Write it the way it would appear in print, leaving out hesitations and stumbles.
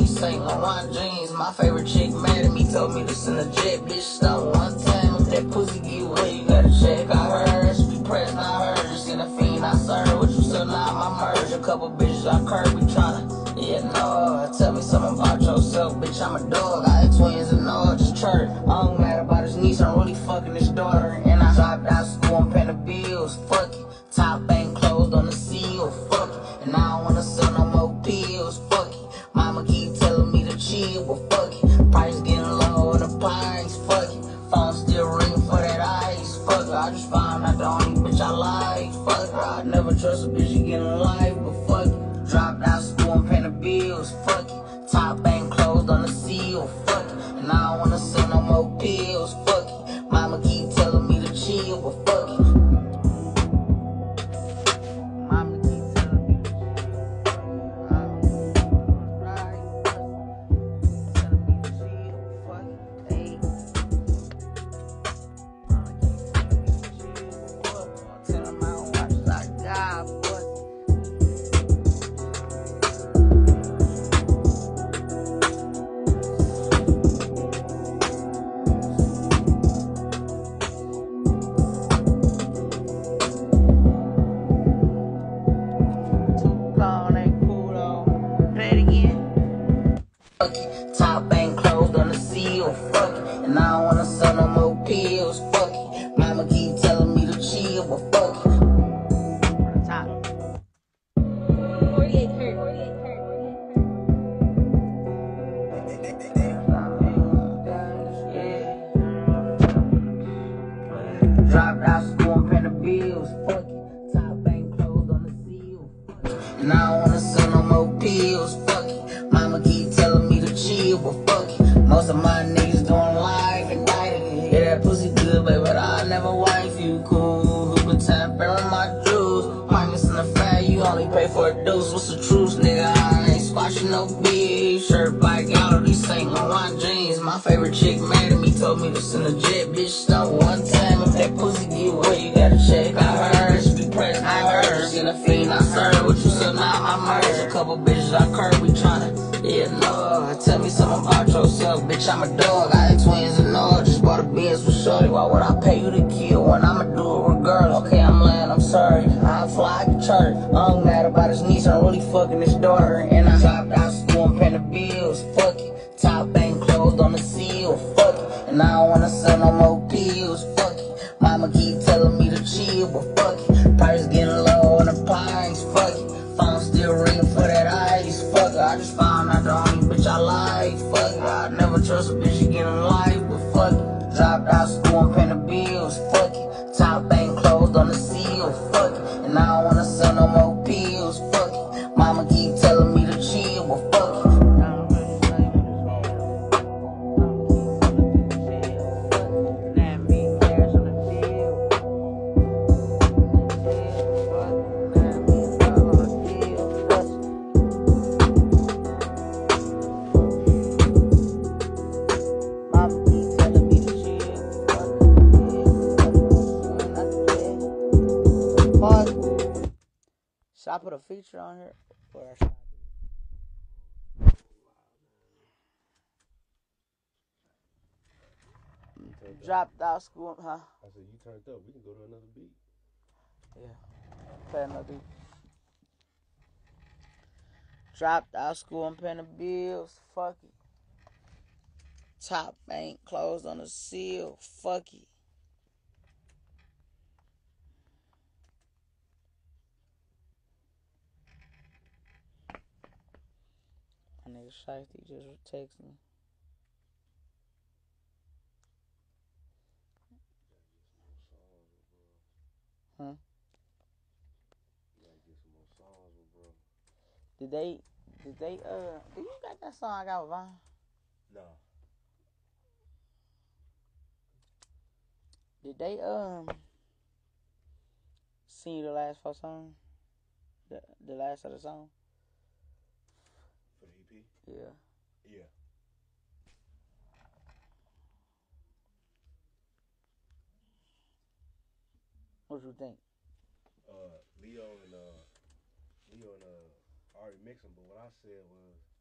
these Saint Laurent jeans. My favorite chick mad at me, told me to send a jet. Bitch, stop one time. If that pussy get wet, you gotta check. I heard, she be pressed, not her. Just in a fiend, I serve. What you said, not my merge. A couple bitches I curb, be tryna. Yeah, no, tell me something about yourself, bitch. I'm a dog. I had twins and all, just chirp. I don't mad about his niece, I'm really fucking his daughter. And I dropped out of school and paying the bills. Fuck it. Top ain't closed on the seal. Fuck it. And I don't wanna sell no more pills. Fuck it. Mama keep telling me to chill, but fuck it. Price getting low in the pines. Fuck it. Phone still ringing for that ice. Fuck it. I just found out the only bitch I like. Fuck her. I never trust a bitch again in life, but fuck it. Dropped out of school and paying the bills. Fuck it. Top ain't closed on the seal. Fuck it. And I don't wanna sell no more pills. Fuck it. Mama keep telling me to chill, but fuck it. Mama keep telling me to chill. Telling me to chill. Fuck it. Hey. Mama keep telling me to chill. Fuck it. I'm telling my own watch like God. Fuck it. Top ain't closed on the seal, fuck it. And I don't wanna sell no more pills, fuck it. Mama keep telling me to chill, but fuck it. Top. 48 hurt. Dropped out school and paying the bills, fuck it. Top ain't closed on the seal, fuck it. And I don't wanna sell no more pills, fuck it. Mama keep telling me to chill, but fuck it. Most of my niggas doing life and indicted. Yeah, that pussy good, baby, but I never wife you. Cool, who could tap on my jewels? Minus in the fact, you only pay for a deuce. What's the truth, nigga? I ain't squashing no big shirt, bike out of these Saint Laurent jeans. My favorite chick mad at me, told me to send a jet. Bitch, stop one time. If that pussy get wet, you gotta check. I heard, she be pressed, I heard. In a fiend, I serve. What you said, not my merge. A couple bitches I curb, we tryna. Yeah, no, tell me something about yourself, bitch. I'm a dog. I had twins and all. Just bought a Benz with shorty. Why would I pay you to kill when I'ma do it regardless? Okay, I'm lying, I'm sorry. I fly to church. I'm mad about his niece. I'm really fucking his daughter. And I dropped out of school and paying the bills. Fuck it. Top ain't closed on the seal. Fuck it. And I don't wanna sell no more pills. Fuck it. Mama keep telling me to chill, but fuck it. Price getting low on the pines. Fuck it. Phone still ringing for that ice. Fuck it. I just found out the only bitch I like. Fuck it. I never trust a bitch again in life, but fuck it. Dropped out of school and paying the bills. Fuck it. Top ain't closed on the seal. Fuck it. And I don't wanna sell no more pills. Fuck it. Mama keep telling me to chill, but fuck it. Should I put a feature on here? Or should I dropped out of school, huh? I said, you turned up. We can go to another beat. Yeah. Play another beat. Dropped out of school and paying the bills. Fuck it. Top ain't closed on the seal. Fuck it. My nigga Shiesty just text me. Huh? You gotta get some more songs with bro. Did they, do you got that song I got with Vine? No. Did they, sing you the last 4 songs? The last of the song? For the EP? Yeah. Yeah. What you think? Leo and already mixed them, but what I said was